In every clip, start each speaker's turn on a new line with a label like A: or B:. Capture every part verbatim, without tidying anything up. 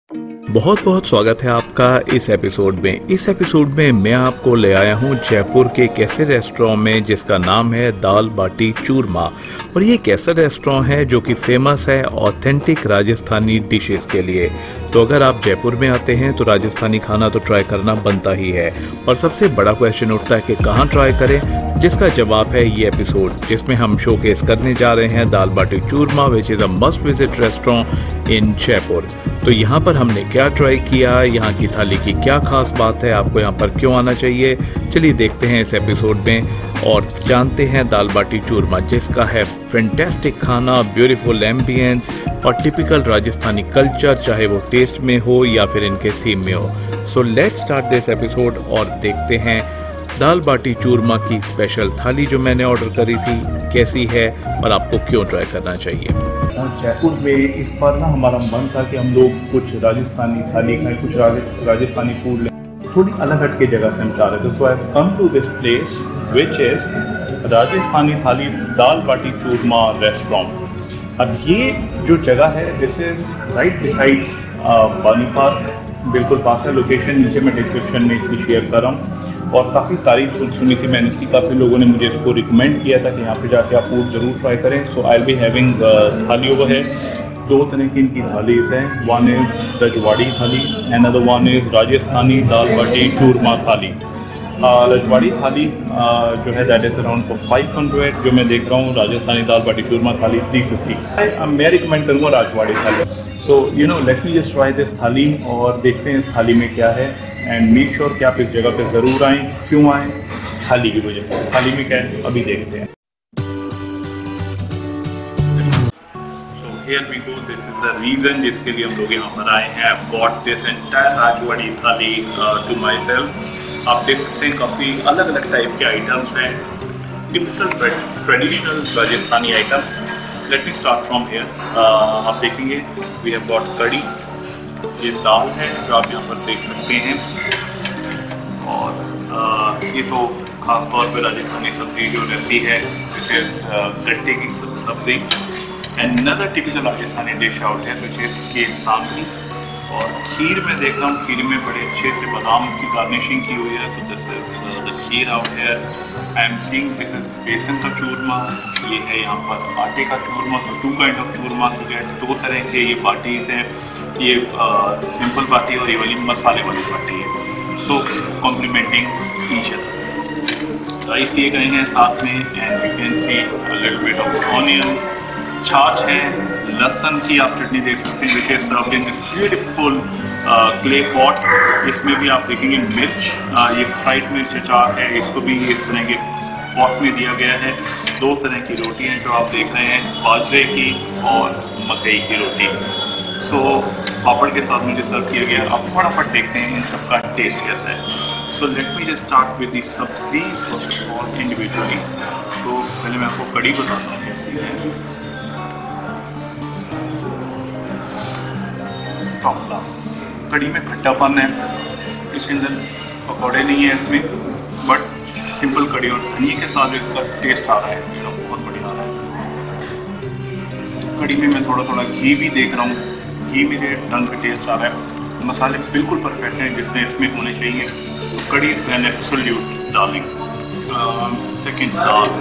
A: बहुत बहुत स्वागत है आपका इस एपिसोड में। इस एपिसोड में मैं आपको ले आया हूँ जयपुर के एक ऐसे रेस्टोरेंट में जिसका नाम है दाल बाटी चूरमा। और ये एक ऐसा रेस्टोरेंट है जो कि फेमस है ऑथेंटिक राजस्थानी डिशेस के लिए। तो अगर आप जयपुर में आते हैं तो राजस्थानी खाना तो ट्राई करना बनता ही है। और सबसे बड़ा क्वेश्चन उठता है कि कहाँ ट्राई करें, जिसका जवाब है ये एपिसोड, जिसमें हम शोकेस करने जा रहे हैं दाल बाटी Churma, which is a must visit restaurant in Jaipur. तो यहाँ पर हमने क्या ट्राई किया, यहाँ की थाली की क्या खास बात है, आपको यहाँ पर क्यों आना चाहिए, चलिए देखते हैं इस एपिसोड में और जानते हैं दाल बाटी चूरमा, जिसका है फैंटास्टिक खाना, ब्यूटीफुल एम्बियंस और टिपिकल राजस्थानी कल्चर, चाहे वो टेस्ट में हो या फिर इनके थीम में हो। So let's start this episode और देखते हैं दाल बाटी चूरमा की स्पेशल थाली जो मैंने ऑर्डर करी थी कैसी है और आपको क्यों ट्राई करना चाहिए।
B: जयपुर में इस बार ना हमारा मन था कि हम लोग कुछ राजस्थानी थाली खाएं, कुछ राजस्थानी फूड लें, थोड़ी अलग हट के जगह से हम चाह रहे थे। So I have come to this place which is Rajasthani thali dal baati churma restaurant. अब ये जो जगह है this is right besides Bani Park, बिल्कुल पास है लोकेशन। नीचे मैं डिस्क्रिप्शन में इसकी शेयर कर रहा हूँ और काफ़ी तारीफ सुनी थी मैंने इसकी, काफ़ी लोगों ने मुझे इसको रिकमेंड किया था कि यहाँ पे जाके आप फूड ज़रूर ट्राई करें। So I will be having thali over है। दो तरह की इनकी थालीज हैं, one is Rajwadi thali, another one is Rajasthani dal बाटी चूरमा थाली। रजवाड़ी थाली uh, जो है that is around four five hundred, जो मैं देख रहा हूँ राजस्थानी दाल बाटी चूरमा थाली थ्री फिफ्टी। मैं रिकमेंड करूँगा राजवाड़ी थाली। So you know let me just try this thali और देखते हैं इस थाली में क्या है एंड मेक श्योर कि आप इस जगह पे ज़रूर आएँ। क्यों आएँ? थाली की वजह से। थाली में क्या है अभी देखते हैं। So here we go, this is the reason जिसके लिए हम लोग यहाँ पर आए हैं। I got this entire Rajwadi thali to my self. आप देख सकते हैं काफ़ी अलग अलग टाइप के आइटम्स हैं, typical traditional Rajasthani items. Let me start from here. आप देखेंगे वी हैव गॉट कड़ी, ये दाल है जो आप यहाँ पर देख सकते हैं, और uh, ये तो खास तौर पे राजस्थानी सब्जी जो रहती है विच इज़ गट्टे की सब्जी। And another typical Rajasthani dish out है विच इज़ केर सांगरी। और खीर में देख रहा हूँ, खीर में बड़े अच्छे से बादाम की गार्निशिंग की हुई है। So this is the kheer out here. I am seeing this is बेसन का चूरमा, ये है यहाँ पर आटे का चूरमा। So two kind of churma, so get दो तरह के ये बाटीज़ हैं, ये सिंपल uh, बाटी और ये वाली मसाले वाली बाटी है। So complementing each other. Rice दिए गए हैं साथ में and you can see a little bit of onions. छाछ है, लहसुन की आप चटनी देख सकते हैं which is served in this beautiful clay pot. इसमें भी आप देखेंगे मिर्च, uh, ये फ्राइड मिर्च अचार है, इसको भी इस तरह के पॉट में दिया गया है। दो तरह की रोटी हैं जो आप देख रहे हैं, बाजरे की और मकई की रोटी। सो so, पापड़ के साथ मुझे सर्व किया गया। अब फटाफट देखते हैं इन सब का टेस्ट कैसा है। So let me just start with the sabzi first of all individually. तो पहले मैं आपको कड़ी बताता हूँ कैसी है। टॉप क्लास कड़ी में खट्टापन है, इसके अंदर पकौड़े नहीं है इसमें, बट सिंपल कड़ी और धनिए के साथ जो इसका टेस्ट आ रहा है यू नो बहुत बढ़िया आ रहा है। कड़ी में मैं थोड़ा थोड़ा घी भी देख रहा हूँ, घी मेरे टंग पे टेस्ट आ रहा है। मसाले बिल्कुल परफेक्ट हैं जितने इसमें होने चाहिए। तो कड़ी is an absolute darling. Second दाल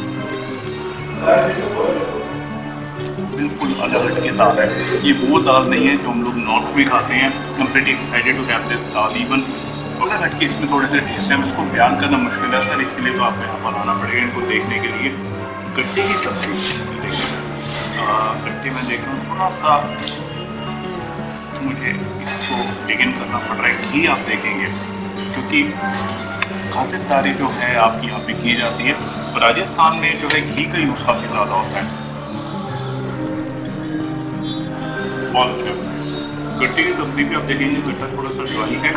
B: बिल्कुल अलग हट के दाल है। ये वो दाल नहीं है जो हम लोग नॉर्थ में खाते हैं। I am pretty excited to have this dal. Even अलग हट के इसमें थोड़े से टेस्ट है, इसको बयान करना मुश्किल है सर, इसीलिए तो आपको यहाँ पर आना पड़ेगा इनको देखने के लिए। गट्टे की सब्जी गट्टे में देख रहा हूँ थोड़ा सा मुझे इसको बिगिन करना पड़ रहा है। घी आप देखेंगे क्योंकि खातिरदारी जो है आपकी यहाँ पे की जाती है, राजस्थान में जो है घी का यूज़ काफ़ी ज़्यादा होता है। बहुत अच्छा गट्टे की सब्जी भी आप देखेंगे, गट्टा थोड़ा सा ड्राई है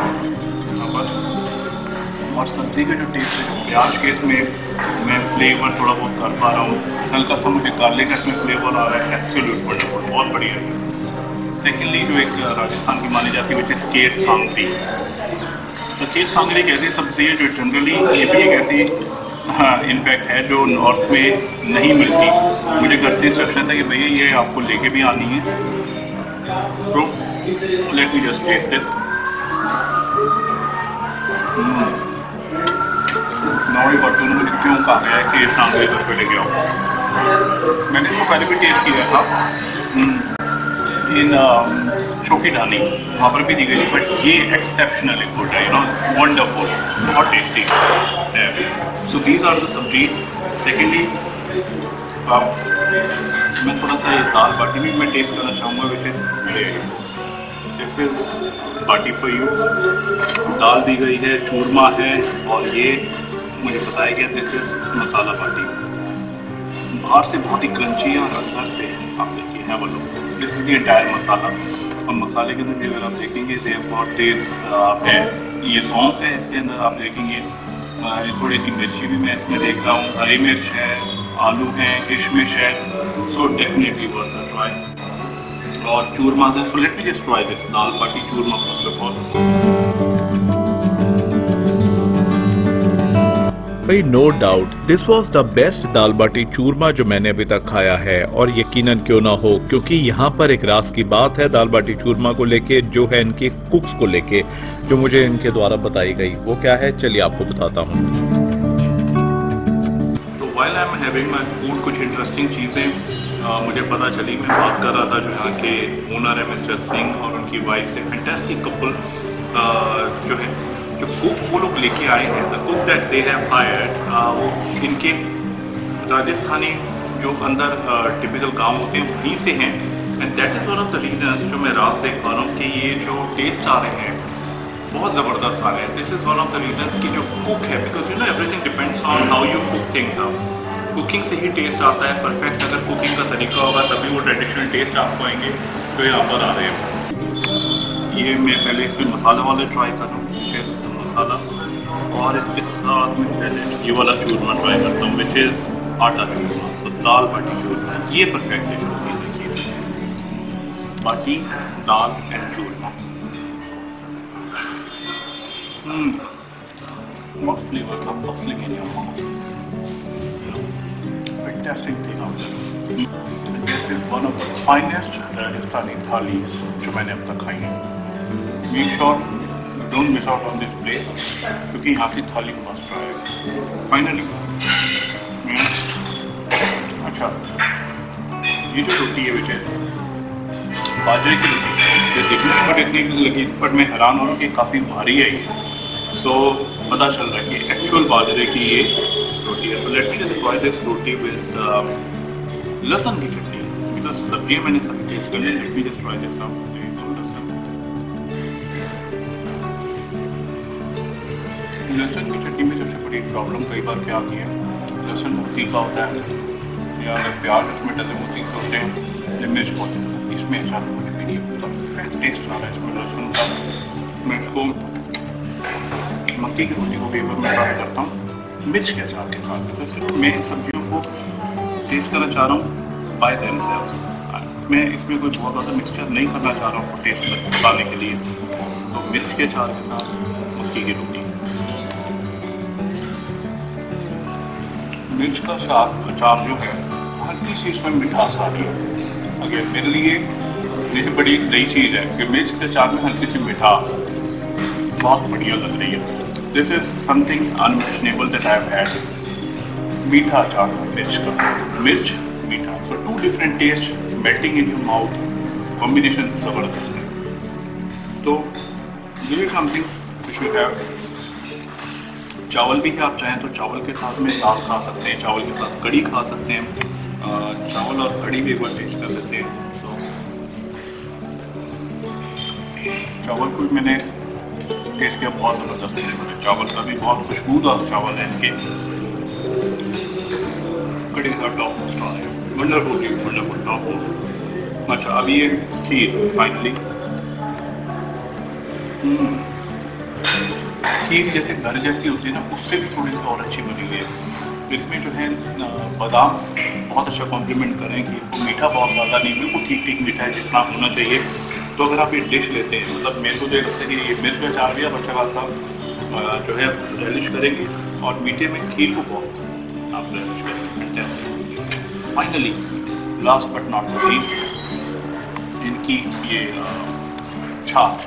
B: और सब्जी का जो टेस्ट है, प्याज के इसमें मैं फ्लेवर थोड़ा बहुत कर पा रहा हूँ, हल्का सा मुझे गार्लिक का इसमें फ्लेवर आ रहा है। एब्सोल्यूट वंडरफुल, बहुत बढ़िया है। सेकेंडली जो एक राजस्थान की मानी जाती है विच इज़ केर सांगरी। तो केर सांगरी एक ऐसी सब्जी है जो जनरली ये भी एक ऐसी हाँ इनफैक्ट है जो नॉर्थ में नहीं मिलती। मुझे घर से इंस्ट्रक्शन था कि भैया ये आपको लेके भी आनी है। तो let me just taste this. Normally बट्टू ने मुझे क्यों कहा गया है कि सांगली घर पे लेके आओ। मैंने इसको पहले भी टेस्ट किया था इन चौकी ढानी, वहाँ पर भी दी गई, बट ये एक्सेप्शनली गुड है, यू नो, वंडरफुल, बहुत टेस्टी है। So these are the sabzis. Secondly आप मैं थोड़ा सा ये दाल बाटी भी मैं टेस्ट करना चाहूँगा, which is this is baati for you. दाल दी गई है, चूरमा है, और ये मुझे बताया गया दिस इज़ मसाला बाटी। बाहर से बहुत ही क्रंची है और अंदर से आप देखिए है वो लोग, this is the entire masala. और मसाले के अंदर भी अगर आप देखेंगे दे बहुत टेस्ट है। ये सौंफ है, इसके अंदर आप देखेंगे थोड़ी सी मिर्ची भी मैं इसमें देख रहा हूँ, हरी मिर्च है, आलू है, किशमिश है। So definitely worth a try. और चूरमा है, so let me just try this dal baati churma first of all.
A: भाई no doubt this was the best dal बाटी चूरमा जो मैंने अभी तक खाया है, और यकीनन क्यों ना हो, क्योंकि यहाँ पर एक राज की बात है दाल बाटी चूरमा को लेके, जो है इनके कुक्स को लेके, जो मुझे इनके द्वारा बताई गई। वो क्या है, चलिए आपको बताता हूँ।
B: तो while I am having my food, कुछ इंटरेस्टिंग चीज़ें मुझे पता चली। मैं बात कर रहा था जो यहाँ के ओनर है मिस्टर सिंह और उनकी वाइफ से, फैंटास्टिक कपल जो है, जो कुक वो लोग लेके आए हैं, the cook that they have hired, वो इनके राजस्थानी जो अंदर टिपिकल गांव होते हैं वहीं से हैं। And that is one of the reasons जो मैं राज देख पा रहा हूँ कि ये जो टेस्ट आ रहे हैं बहुत ज़बरदस्त आ रहे हैं। This is one of the reasons कि जो कुक है, because you know everything depends on how you cook things up. Cooking से ही टेस्ट आता है परफेक्ट। अगर कुकिंग का तरीका होगा तभी वो ट्रेडिशनल टेस्ट आपको आएंगे जो यहाँ पर आ रहे हैं। ये मैं पहले इसमें मसाला वाले ट्राई कर रहा हूँ, विच मसाला, और इसके साथ में पहले ये वाला चूरमा ट्राई करता हूँ, विच इज़ आटा चूरमा। सो दाल बाटी चूरमा, ये परफेक्ट डिश होती है। देखिए, baati, dal and churma. What flavors are bustling in your mouth? You know, fantastic thing out there. This is one of the finest Rajasthani thalis जो मैंने अब तक खाई है। Make sure don't miss out on this place, क्योंकि यहाँ की थाली मस्त है। Finally, अच्छा, ये जो रोटी है विच बाजरे की रोटी, ये देखने में बट इतनी लगी, बट मैं हैरान हो रहा हूँ कि काफ़ी भारी है ये। सो so, पता चल रहा है कि एक्चुअल बाजरे की ये रोटी है। तो let me just try this roti with लहसुन की चटनी, बिकॉज सब्जियाँ मैंने सभी टेस्ट कर ली। Let me just try this out. लहसुन लहसुन की चटनी में सबसे बड़ी प्रॉब्लम कई बार क्या आती है, लहसुन बहुत तीखा होता है, या अगर प्याज उसमें डले वो तीखे होते हैं, या मिर्च होते हैं। इसमें ऐसा कुछ भी नहीं, परफेक्ट टेस्ट आ रहा है इसमें लहसुन का। मैं इसको मक्की की रोटी को भी एक बार मैं ट्राई करता हूँ मिर्च के अचार के साथ, तो सिर्फ मैं इन सब्जियों को टेस्ट करना चाह रहा हूँ बाय देमसेल्व्स। मैं इसमें कोई बहुत ज़्यादा मिक्सचर नहीं करना चाह रहा हूँ टेस्ट लाने के लिए। तो मिर्च के अचार के साथ मक्की की रोटी, मिर्च का साथ अचार जो है, हल्की सी इसमें मिठास आ रही है। अगर मेरे लिए ये बड़ी नई चीज़ है कि मिर्च के अचार में हल्की सी मिठास बहुत बढ़िया लग रही है। This is something unmentionable that I have had. मीठा अचार मिर्च का, मिर्च मीठा, so two different taste melting in your mouth, combination ज़बरदस्त है। तो this is something you should have. चावल भी है, आप चाहें तो चावल के साथ में दाल खा सकते हैं, चावल के साथ कड़ी खा सकते हैं। चावल और कड़ी भी एक बार टेस्ट कर लेते हैं। तो चावल को भी मैंने टेस्ट किया, बहुत ज़बरदस्त है। चावल का भी बहुत खुशबूदार चावल है इनके, कड़ी के साथ टॉप मोस्ट आ रहे हैं, वंडरफुल वंडरफुल टॉप मोस्ट। अच्छा, अभी ये खीर फाइनली। खीर जैसे घर जैसी होती है ना, उससे भी थोड़ी सी और अच्छी बनी हुई है। इसमें जो है बादाम बहुत अच्छा कॉम्प्लीमेंट करें कि वो मीठा बहुत ज़्यादा नहीं, बिल्कुल ठीक ठीक मीठा है जितना होना चाहिए। तो अगर आप ये डिश लेते हैं, मतलब मेरे को जो लगता है कि ये मिर्च का अचार भी आप अच्छा खासा जो है रेलिश करेंगे, और मीठे में खीर को बहुत आप रेलिश करेंगे। Finally last but not least, इनकी ये छाछ।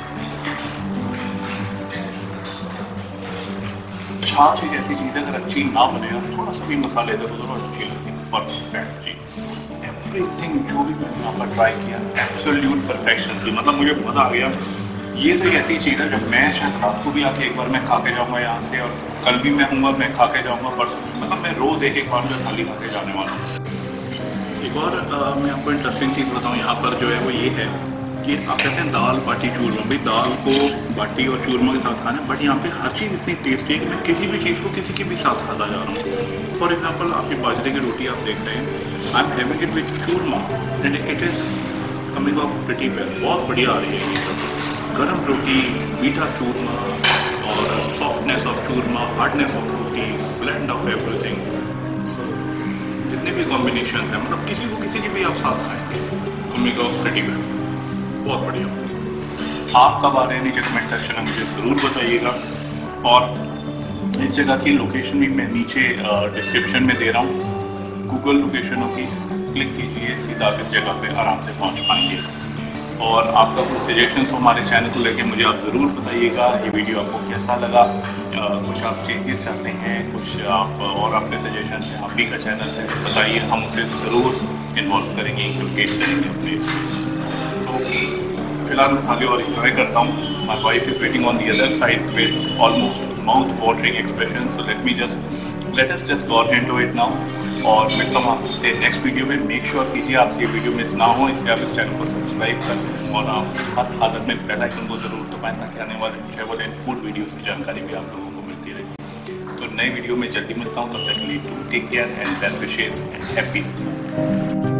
B: छाछ एक ऐसी चीज़ है अगर अच्छी ना बने ना, थोड़ा सा भी मसाले इधर उधर और अच्छी लगती है, परफेक्ट जी। एवरीथिंग जो भी मैंने यहाँ पर ट्राई किया एब्सोल्यूट परफेक्शन थी, मतलब मुझे मज़ा आ गया। ये तो एक ऐसी चीज़ है जो मैं शायद रात को भी आके एक बार मैं खा के जाऊँगा यहाँ से, और कल भी मैं हूँगा, मैं खा के जाऊँगा, परसों, मतलब मैं रोज़ एक एक बार जो थाली खा के जाने वाला हूँ। एक और आ, मैं आपको इंटरेस्टिंग चीज़ बताऊँ यहाँ पर जो है वो ये है कि आप कहते हैं दाल बाटी चूरमा, भाई दाल को बाटी और चूरमा के साथ खाना है, बट यहाँ पे हर चीज़ इतनी टेस्टी है कि मैं किसी भी चीज़ को किसी के भी साथ खाता जा रहा हूँ। फॉर एग्जाम्पल आपकी बाजरे की रोटी आप देख रहे हैं, I am having it with churma and it is coming off pretty well, बहुत बढ़िया आ रही है ये सब। गरम रोटी, मीठा चूरमा और softness of churma, hardness of roti, blend of everything, जितने भी कॉम्बिनेशन हैं, मतलब किसी को किसी के भी आप साथ खाएंगे, कमिंग ऑफ प्रिटी वेल, बहुत बढ़िया। आप कब आ रहे हैं नीचे कमेंट सेक्शन में मुझे ज़रूर बताइएगा, और इस जगह की लोकेशन भी मैं नीचे डिस्क्रिप्शन में दे रहा हूँ, गूगल लोकेशन होगी, क्लिक कीजिए, सीधा इस जगह पे आराम से पहुँच पाएंगे। और आपका कुछ सजेशंस हो हमारे चैनल को लेके मुझे आप ज़रूर बताइएगा, ये वीडियो आपको कैसा लगा, आ, कुछ आप चेंजेस चाहते हैं, कुछ आप और अपने सजेशन हैं, आप ही का चैनल है, बताइए, हम उसे ज़रूर इन्वॉल्व करेंगे, इंक्लूड करेंगे अपने इसमें। तो फिलहाल मैं थाली और इंजॉय करता हूँ, my wife is waiting on the other side with almost mouth watering expression, so let me just let us just got into it now. और मिलता हूँ आपसे नेक्स्ट वीडियो में। मेक श्योर कीजिए आपसे ये वीडियो मिस ना हो, इसलिए आप इस चैनल को सब्सक्राइब करें और आप हर हालत में बेल आइकन को जरूर दबाएं, ताकि आने वाले ट्रैवल एंड फूड वीडियोस की जानकारी भी आप लोगों को मिलती रहे। तो नए वीडियो में जल्दी मिलता हूँ, तब तक के लिए take care and best wishes and happy food.